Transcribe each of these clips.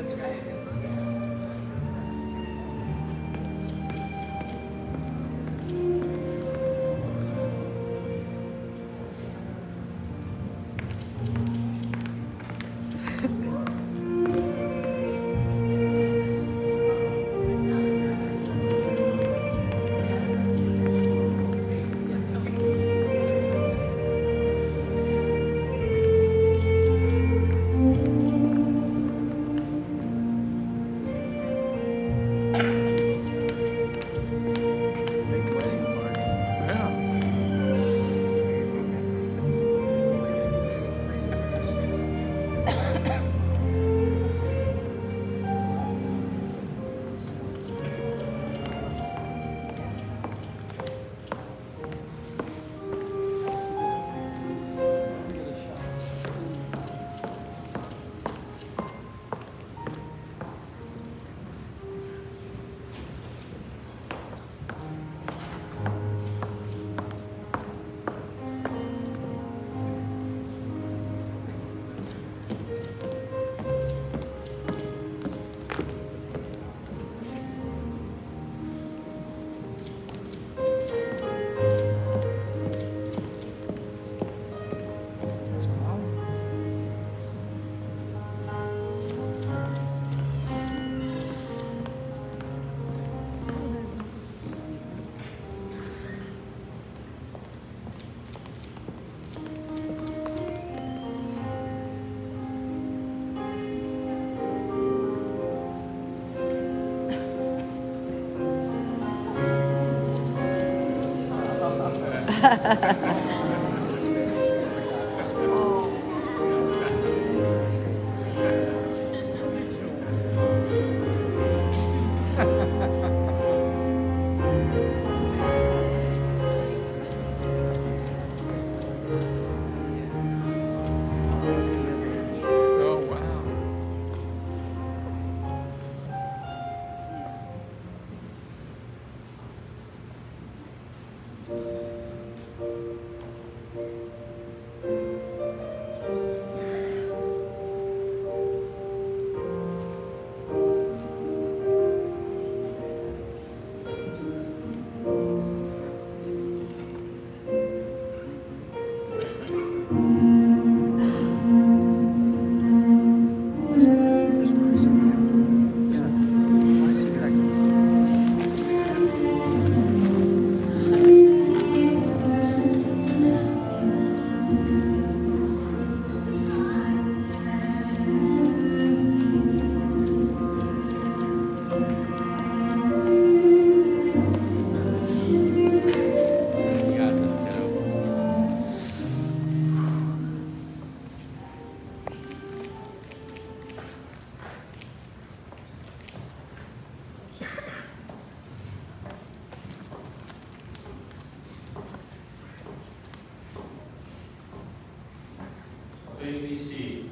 Please be seated.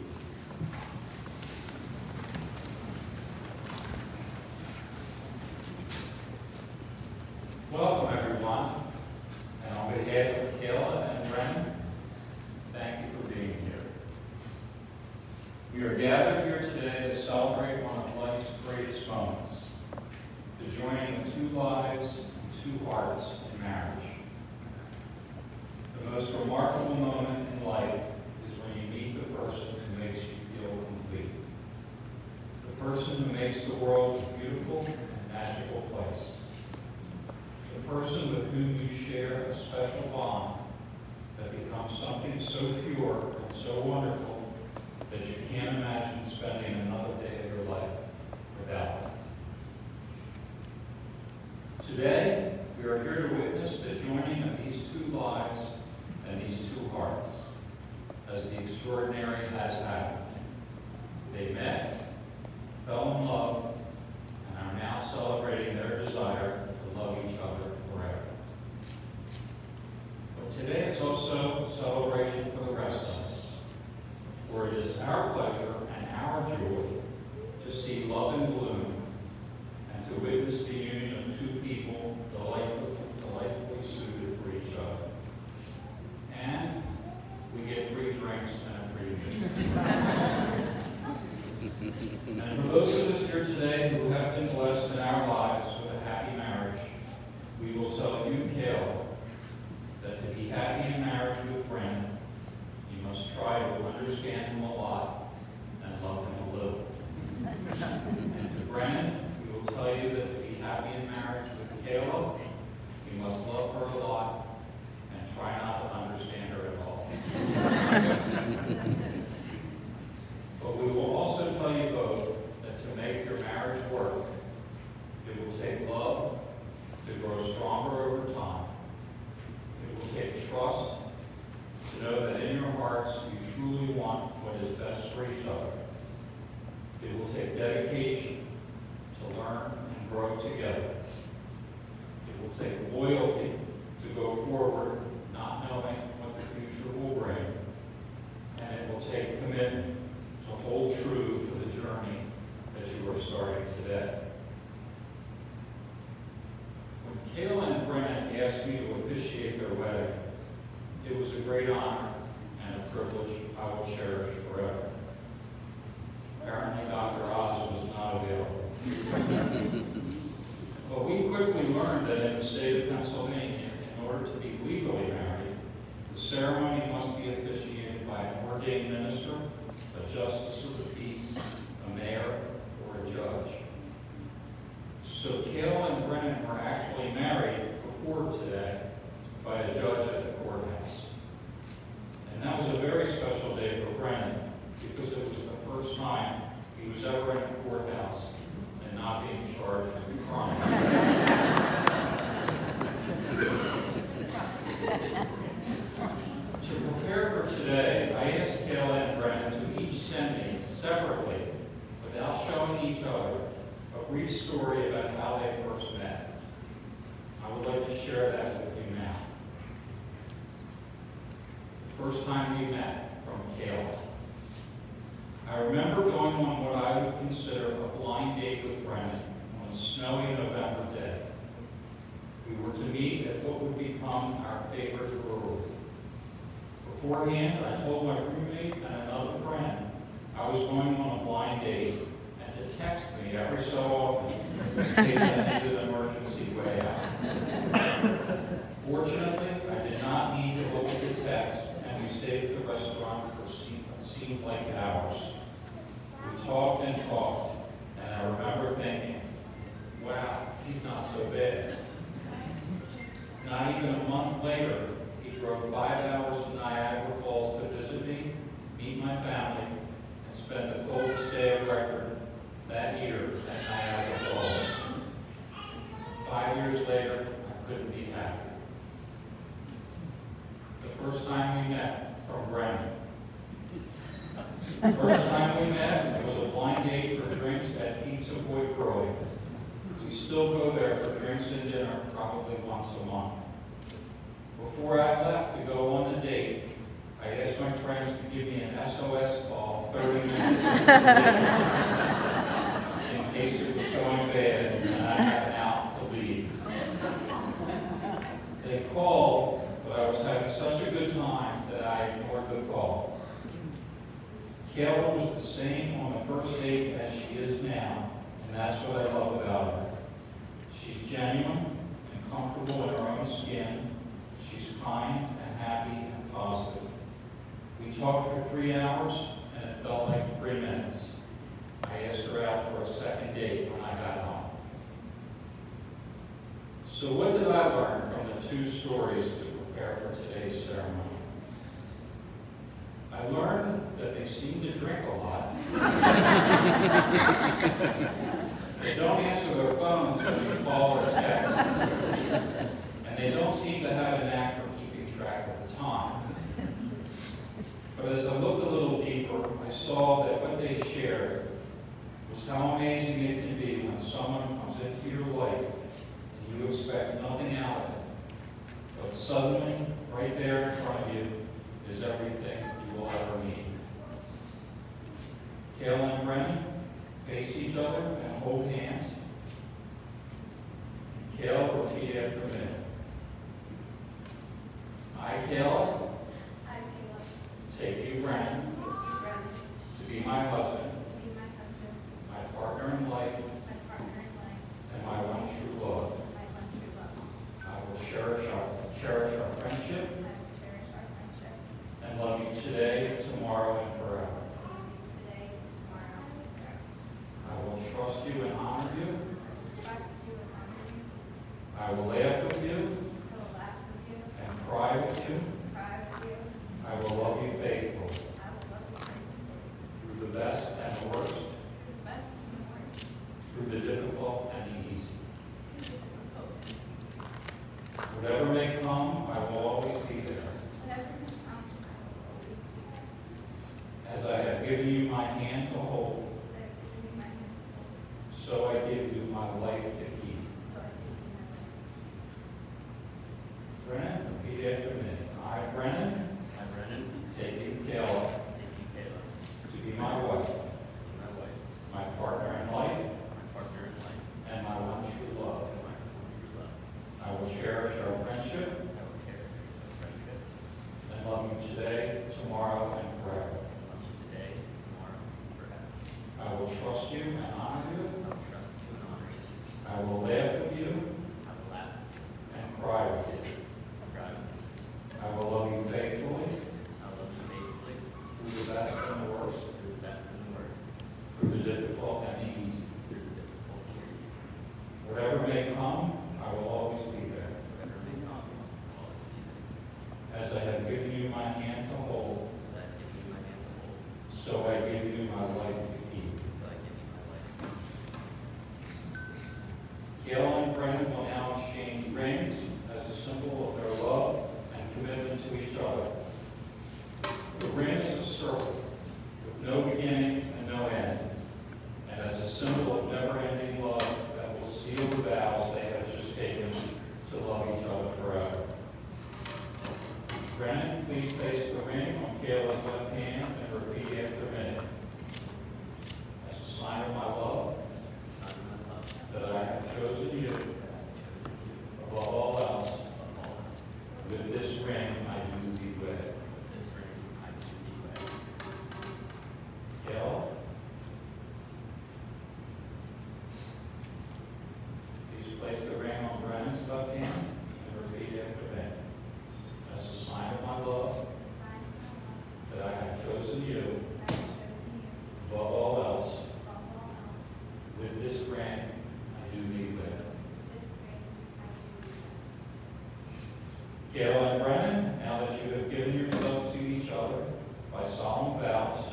Welcome, everyone. And on behalf of Kayla and Brennan, thank you for being here. We are gathered here today to celebrate one of life's greatest moments, the joining of two lives and two hearts in marriage. The most remarkable moment in life is when you meet the person who makes you feel complete. The person who makes the world a beautiful and magical place. The person with whom you share a special bond that becomes something so pure and so wonderful that you can't imagine spending another day of your life without them. Today, we are here to witness the joining of these two lives and these two hearts, as the extraordinary has happened. They met, fell in love, and are now celebrating their desire to love each other forever. But today is also a celebration for the rest of us, for it is our pleasure and our joy to see love in bloom and to witness the union of two people delightfully suited for each other. And we get free drinks and a free meal. And for those of us here today who have been blessed in our lives with a happy marriage, we will tell you, Kayla, that to be happy in marriage with Brandon, you must try to understand him a lot and love him a little. And to Brandon, we will tell you that to be happy in marriage with Kayla, you must love her a lot and try not to understand her at all. But we will also tell you both that to make your marriage work, it will take love to grow stronger over time. It will take trust to know that in your hearts you truly want what is best for each other. It will take dedication to learn and grow together. It will take loyalty to go forward, not knowing what the future will bring. And it will take commitment to hold true to the journey that you are starting today. When Kayla and Brennan asked me to officiate their wedding, it was a great honor and a privilege I will cherish forever. Apparently, Dr. Oz was not available. But we quickly learned that in the state of Pennsylvania, in order to be legally married, the ceremony must be officiated by an ordained minister, a justice of the peace, a mayor, or a judge. So Kayla and Brennan were actually married before today by a judge at the courthouse. And that was a very special day for Brennan because it was the first time he was ever in a courthouse and not being charged with a crime. To prepare for today, I asked Kayla and Brennan to each send me separately, without showing each other, a brief story about how they first met. I would like to share that with you now. The first time we met, from Kayla. I remember going on what I would consider a blind date with Brennan on a snowy November day. We were to meet at what would become our favorite brewery. Beforehand, I told my roommate and another friend I was going on a blind date and to text me every so often in case I needed an emergency way out. Fortunately, I did not need to look at the text, and we stayed at the restaurant for what seemed like hours. We talked and talked, and I remember thinking, wow, he's not so bad. Not even a month later, he drove 5 hours to Niagara Falls to visit me, meet my family, and spend the coldest day of record that year at Niagara Falls. 5 years later, I couldn't be happier. The first time we met, from Brennan. The first time we met, it was a blind date for drinks at Pizza Boy Brewing. We still go there for drinks and dinner probably once a month. Before I left to go on the date, I asked my friends to give me an SOS call 30 minutes into the date in case it was going bad and I had out to leave. They called, but I was having such a good time that I ignored the call. Kayla was the same on the first date as she is now, and that's what I love about her. She's genuine and comfortable in her own skin. She's kind and happy and positive. We talked for 3 hours, and it felt like 3 minutes. I asked her out for a second date when I got home. So what did I learn from the 2 stories to prepare for today's ceremony? I learned that they seem to drink a lot. They don't answer their phones when you call or text. And they don't seem to have a knack for keeping track of the time. But as I looked a little deeper, I saw that what they shared was how amazing it can be when someone comes into your life and you expect nothing out of it. But suddenly, right there in front of you, is everything you will ever need. Kayla and Brennan face each other and hold hands. Kayla, repeat after me. I, Kayla, take you, Brennan, to be my husband trust you and honor you. Trust you and honor you. I will laugh with you I will laugh with you. and cry with you. Cry with you. I will love you faithfully I will love you faithfully. through the best and the worst, Through the best and the worst. through the difficult and the easy. Through the difficult and the easy. Whatever may come, I will always be there. Whatever has come, I will always be there. As I have given you my hand to hold, As I have given you my hand to hold, so I give you my life to keep. so I give you my life. Brennan, repeat after me. I, Brennan, I, Brennan, taking Kayla taking Kayla to be my wife, to be my wife, my partner in life, my partner in life, and my one true love. and my one true love. I will cherish our friendship I will cherish our friendship, and love you today, tomorrow, and forever. love you today, tomorrow, and forever. I will trust you and honor you. I will trust you and honor you. I will laugh with you I will laugh with you, and cry with you. cry with you. I will love you faithfully I will love you faithfully through the best and the worst, through the best and the worst, through the difficult and the easy. through the difficult years. Whatever may come, I will always be there. Whatever may come, I will always be there. As I have given you my hand to hold, As I have given you my hand to hold, so I give you my life to keep. so I give you my life. Kayla and Brennan will now exchange rings as a symbol of their love and commitment to each other. The ring is a circle with no beginning and no end, and as a symbol of never-ending love that will seal the vows they have just taken to love each other forever. Brennan, please place the ring on Kayla's left hand and repeat after me. As a sign of my love, As a sign of my love, that I have chosen you that I have chosen you above all else. above all else. With this ring I do thee wed. With this ring I do thee wed. Kayla, please place the ring on Brennan's left hand and repeat after me. As a sign of my love, As a sign of my love, that I have chosen you that I have chosen you above all else. above all else. With this ring I do thee wed. With this ring I do thee wed. Kayla and Brennan, now that you have given yourselves to each other by solemn vows,